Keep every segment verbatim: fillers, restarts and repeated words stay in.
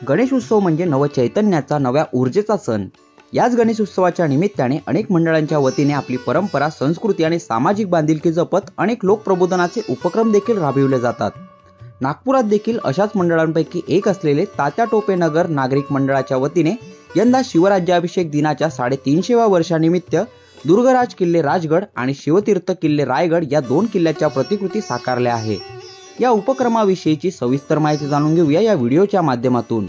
गणेश उत्सव म्हणजे नवचैतन्याचा, नव्या ऊर्जेचा सण। याच गणेश उत्सवाच्या निमित्ताने अनेक मंडळांच्या वतीने आपली परंपरा, संस्कृती आणि सामाजिक बांधिलकी जपत अनेक लोकप्रबोधनाचे उपक्रम देखील राबविले जातात। नागपुरात देखील अशाच मंडळांपैकी एक असलेले तात्या टोपे नगर नागरिक मंडळाच्या वतीने यंदा शिवराज्याभिषेक दिनाच्या साडेतीनशेव्या वर्षानिमित्त दुर्गराज किल्ले राजगड आणि शिवतीर्थ किल्ले रायगड या दोन किल्ल्याच्या प्रतिकृती साकारल्या आहे। या उपक्रमाविषयीची सविस्तर माहिती जाणून घेऊया या व्हिडिओच्या माध्यमातून।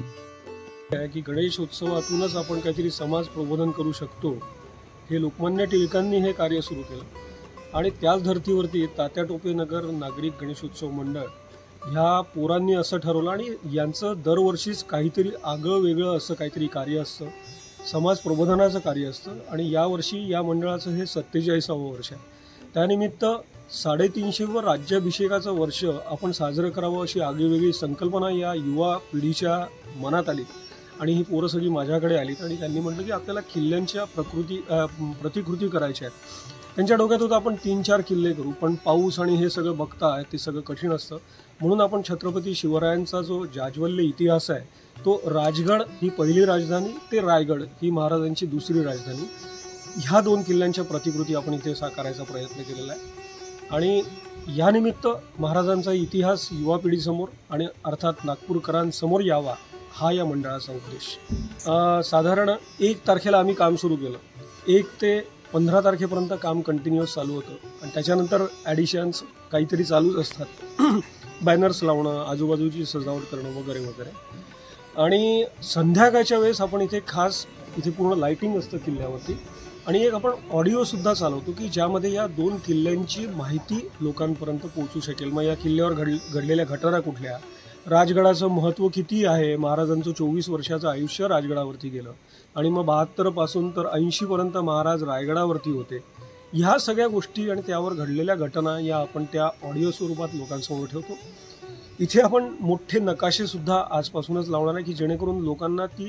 की गणेश उत्सवातूनच आपण काहीतरी समाज प्रबोधन करू शकतो, हे लोकमान्य टिळकांनी हे कार्य सुरू केलं आणि त्याच धर्तीवरती तात्या टोपे नगर नागरिक गणेश उत्सव मंडळ ह्या पोरांनी असं ठरवलं आणि यांचं दरवर्षीच काहीतरी आगळं वेगळं असं काहीतरी कार्य असतं, समाज प्रबोधनाचं कार्य असतं आणि यावर्षी या मंडळाचं हे सत्तेचाळीसावं वर्ष आहे। त्यानिमित्त साडेतीनशेवं राज्याभिषेकाचं वर्ष आपण साजरं करावं अशी आगळीवेगळी संकल्पना या युवा पिढीच्या मनात आली आणि ही पोरं सगळी माझ्याकडे आलीत आणि त्यांनी म्हटलं की आपल्याला किल्ल्यांच्या प्रकृती प्रतिकृती करायच्या आहेत। त्यांच्या डोक्यात होतं आपण तीन चार किल्ले करू, पण पाऊस आणि हे सगळं बघता ते सगळं कठीण असतं, म्हणून आपण छत्रपती शिवरायांचा जो जाज्वल्य इतिहास आहे तो राजगड ही पहिली राजधानी ते रायगड ही महाराजांची दुसरी राजधानी, ह्या दोन किल्ल्यांच्या प्रतिकृती आपण इथे साकारायचा प्रयत्न केलेला आहे। आणि यानिमित्त महाराजांचा इतिहास युवा पिढीसमोर आणि अर्थात नागपूरकरांसमोर यावा हा या मंडळाचा उद्देश। साधारण एक तारखेला आम्ही काम सुरू केलं, एक ते पंधरा तारखेपर्यंत काम कंटिन्युअस चालू होतं आणि त्याच्यानंतर ॲडिशन्स काहीतरी चालूच असतात, बॅनर्स लावणं, आजूबाजूची सजावट करणं वगैरे वगैरे। आणि संध्याकाळच्या वेळेस आपण इथे खास इथे पूर्ण लाईटिंग असतं किल्ल्यावरती आणि एक आपण ऑडिओसुद्धा चालवतो की ज्यामध्ये या दोन किल्ल्यांची माहिती लोकांपर्यंत पोहोचू शकेल। मग या किल्ल्यावर घड घडलेल्या घटना कुठल्या, राजगडाचं महत्त्व किती आहे, महाराजांचं चोवीस वर्षाचं आयुष्य राजगडावरती गेलं आणि मग बहात्तरपासून तर ऐंशीपर्यंत महाराज रायगडावरती होते, ह्या सगळ्या गोष्टी आणि त्यावर घडलेल्या घटना या आपण त्या ऑडिओ स्वरूपात लोकांसमोर ठेवतो। इथे आपण मोठे नकाशेसुद्धा आजपासूनच लावणार आहे की जेणेकरून लोकांना ती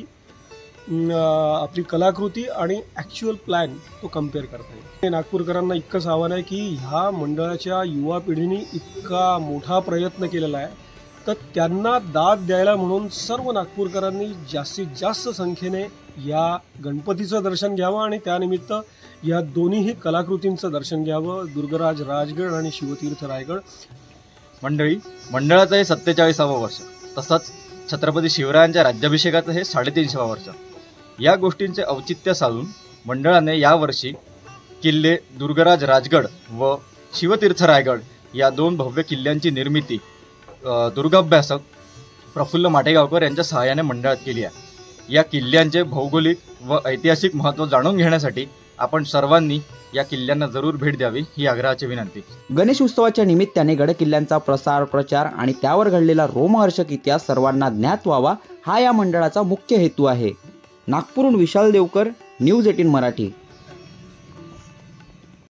आपली कलाकृती आणि ॲक्च्युअल प्लॅन तो कम्पेअर करता येईल। नागपूरकरांना इतकंच आव्हान आहे की ह्या मंडळाच्या युवा पिढीने इतका मोठा प्रयत्न केलेला आहे तर त्यांना दाद द्यायला म्हणून सर्व नागपूरकरांनी जास्तीत जास्त संख्येने या गणपतीचं दर्शन घ्यावं आणि त्यानिमित्त या दोन्हीही कलाकृतींचं दर्शन घ्यावं, दुर्गराज राजगड आणि शिवतीर्थ रायगड। मंडळी, मंडळाचं हे सत्तेचाळीसावं वर्ष, तसंच छत्रपती शिवरायांच्या राज्याभिषेकाचं हे साडेतीनशेवं वर्ष, या गोष्टींचे औचित्य साधून मंडळाने यावर्षी किल्ले दुर्गराज राजगड व शिवतीर्थ रायगड या दोन भव्य किल्ल्यांची निर्मिती दुर्गाभ्यासक प्रफुल्ल माटेगावकर यांच्या सहाय्याने मंडळात केली आहे। या किल्ल्यांचे भौगोलिक व ऐतिहासिक महत्त्व जाणून घेण्यासाठी आपण सर्वांनी या किल्ल्यांना जरूर भेट द्यावी ही आग्रहाची विनंती। गणेश उत्सवाच्या निमित्ताने गड किल्ल्यांचा प्रसार, प्रचार आणि त्यावर घडलेला रोमहर्षक इतिहास सर्वांना ज्ञात व्हावा हा या मंडळाचा मुख्य हेतू आहे। नागपूरहून विशाल देवकर, न्यूज अठरा मराठी।